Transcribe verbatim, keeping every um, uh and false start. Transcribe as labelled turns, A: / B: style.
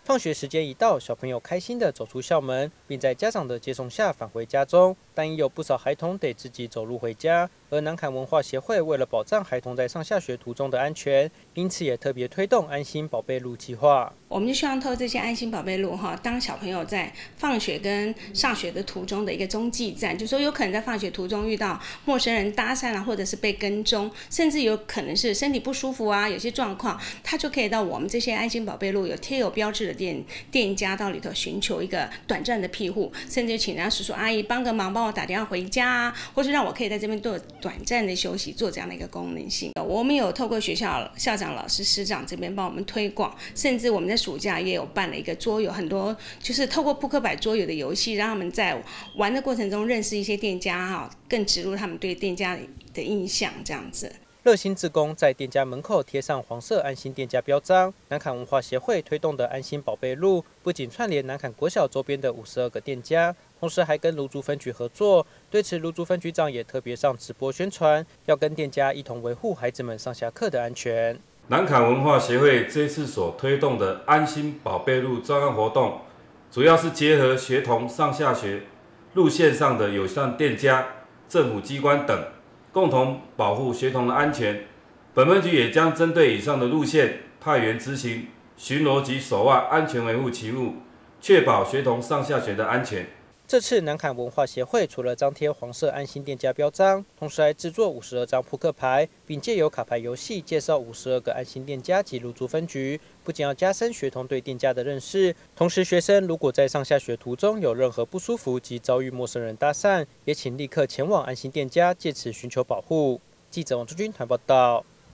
A: 放学时间一到，小朋友开心地走出校门，并在家长的接送下返回家中。但亦有不少孩童得自己走路回家。而南崁文化协会为了保障孩童在上下学途中的安全，因此也特别推动安心宝贝路计划。
B: 我们就希望透过这些安心宝贝路哈，当小朋友在放学跟上学的途中的一个中继站，就说有可能在放学途中遇到陌生人搭讪啊，或者是被跟踪，甚至有可能是身体不舒服啊，有些状况，他就可以到我们这些安心宝贝路有贴有标志的店店家到里头寻求一个短暂的庇护，甚至请人家叔叔阿姨帮个忙，帮我打电话回家啊，或是让我可以在这边做短暂的休息，做这样的一个功能性。我们有透过学校校长、老师、师长这边帮我们推广，甚至我们在暑假也有办了一个桌游，很多就是透过扑克牌桌游的游戏，让他们在玩的过程中认识一些店家哈，更植入他们对店家的印象这样子。
A: 热心志工在店家门口贴上黄色安心店家标章。南崁文化协会推动的安心宝贝路，不仅串联南崁国小周边的五十二个店家，同时还跟芦竹分局合作。对此，芦竹分局长也特别上直播宣传，要跟店家一同维护孩子们上下课的安全。
C: 南崁文化协会这次所推动的安心宝贝路专案活动，主要是结合学童上下学路线上的友善店家、政府机关等，共同保护学童的安全。本分局也将针对以上的路线派员执行巡逻及手腕安全维护勤务，确保学童上下学的安全。
A: 这次南崁文化协会除了张贴黄色安心店家标章，同时还制作五十二张扑克牌，并借由卡牌游戏介绍五十二个安心店家及芦竹分局。不仅要加深学童对店家的认识，同时学生如果在上下学途中有任何不舒服及遭遇陌生人搭讪，也请立刻前往安心店家，借此寻求保护。记者王志军台报道。